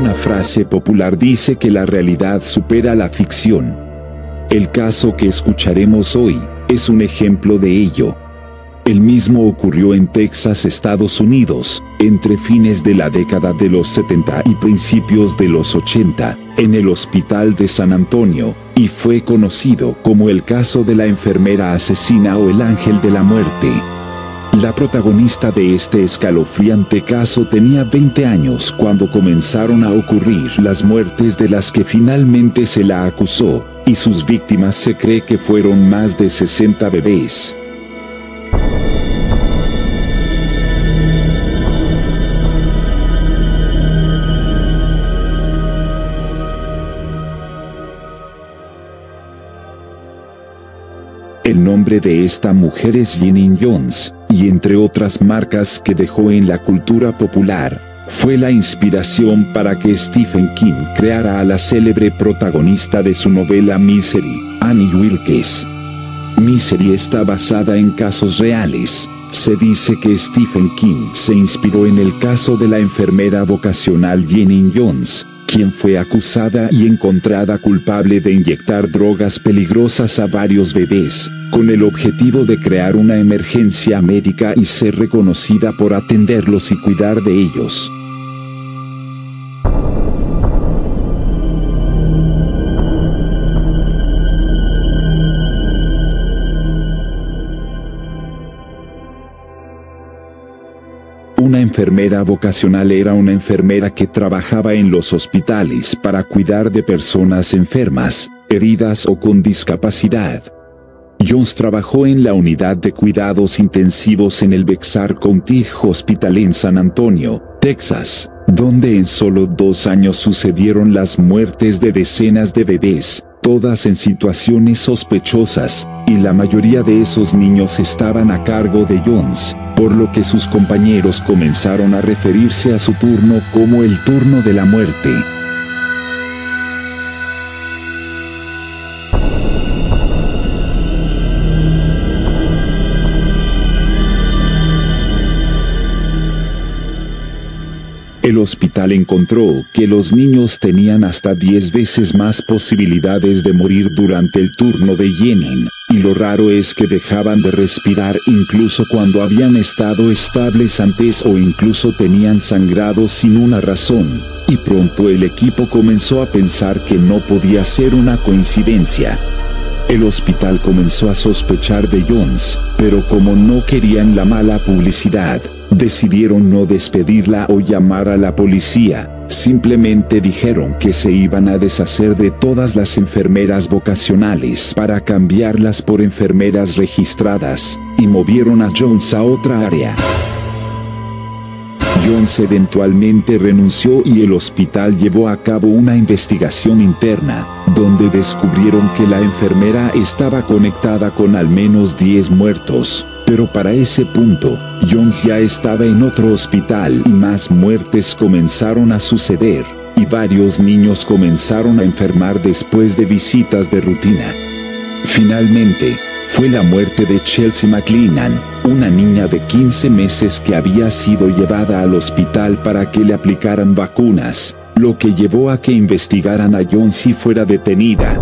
Una frase popular dice que la realidad supera la ficción. El caso que escucharemos hoy es un ejemplo de ello. El mismo ocurrió en Texas, Estados Unidos, entre fines de la década de los 70 y principios de los 80, en el Hospital de San Antonio, y fue conocido como el caso de la enfermera asesina o el ángel de la muerte. La protagonista de este escalofriante caso tenía 20 años cuando comenzaron a ocurrir las muertes de las que finalmente se la acusó, y sus víctimas se cree que fueron más de 60 bebés. El nombre de esta mujer es Jenny Jones, y entre otras marcas que dejó en la cultura popular, fue la inspiración para que Stephen King creara a la célebre protagonista de su novela Misery, Annie Wilkes. Misery está basada en casos reales. Se dice que Stephen King se inspiró en el caso de la enfermera vocacional Jenny Jones, quien fue acusada y encontrada culpable de inyectar drogas peligrosas a varios bebés, con el objetivo de crear una emergencia médica y ser reconocida por atenderlos y cuidar de ellos. Una enfermera vocacional era una enfermera que trabajaba en los hospitales para cuidar de personas enfermas, heridas o con discapacidad. Jones trabajó en la unidad de cuidados intensivos en el Bexar County Hospital en San Antonio, Texas, donde en solo 2 años sucedieron las muertes de decenas de bebés, todas en situaciones sospechosas, y la mayoría de esos niños estaban a cargo de Jones, por lo que sus compañeros comenzaron a referirse a su turno como el turno de la muerte. El hospital encontró que los niños tenían hasta 10 veces más posibilidades de morir durante el turno de Jenny, y lo raro es que dejaban de respirar incluso cuando habían estado estables antes o incluso tenían sangrado sin una razón, y pronto el equipo comenzó a pensar que no podía ser una coincidencia. El hospital comenzó a sospechar de Jones, pero como no querían la mala publicidad, decidieron no despedirla o llamar a la policía. Simplemente dijeron que se iban a deshacer de todas las enfermeras vocacionales para cambiarlas por enfermeras registradas, y movieron a Jones a otra área. Jones eventualmente renunció y el hospital llevó a cabo una investigación interna, donde descubrieron que la enfermera estaba conectada con al menos 10 muertos, pero para ese punto, Jones ya estaba en otro hospital y más muertes comenzaron a suceder, y varios niños comenzaron a enfermar después de visitas de rutina. Finalmente, fue la muerte de Chelsea McLennan, una niña de 15 meses que había sido llevada al hospital para que le aplicaran vacunas, lo que llevó a que investigaran a Jones y fuera detenida.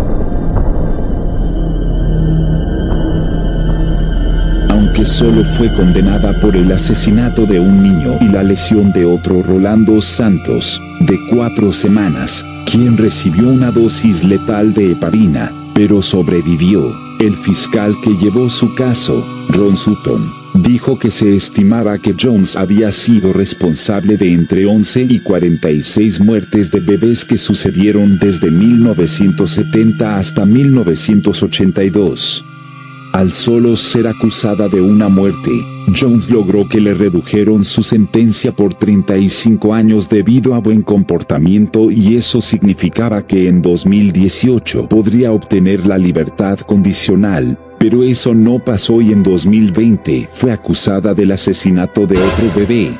Aunque solo fue condenada por el asesinato de un niño y la lesión de otro, Rolando Santos, de 4 semanas, quien recibió una dosis letal de heparina, pero sobrevivió. El fiscal que llevó su caso, Ron Sutton, dijo que se estimaba que Jones había sido responsable de entre 11 y 46 muertes de bebés que sucedieron desde 1970 hasta 1982. Al solo ser acusada de una muerte, Jones logró que le redujeron su sentencia por 35 años debido a buen comportamiento, y eso significaba que en 2018 podría obtener la libertad condicional, pero eso no pasó y en 2020 fue acusada del asesinato de otro bebé.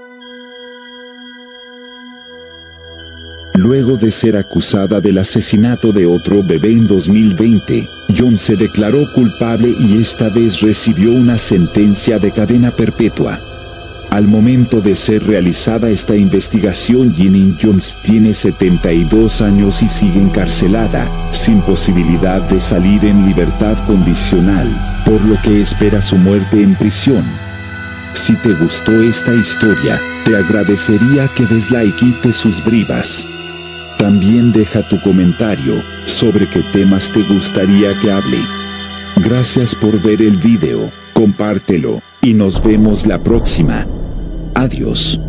Luego de ser acusada del asesinato de otro bebé en 2020, Jones se declaró culpable y esta vez recibió una sentencia de cadena perpetua. Al momento de ser realizada esta investigación, Ginny Jones tiene 72 años y sigue encarcelada, sin posibilidad de salir en libertad condicional, por lo que espera su muerte en prisión. Si te gustó esta historia, te agradecería que des like y te suscribas. También deja tu comentario sobre qué temas te gustaría que hable. Gracias por ver el video, compártelo, y nos vemos la próxima. Adiós.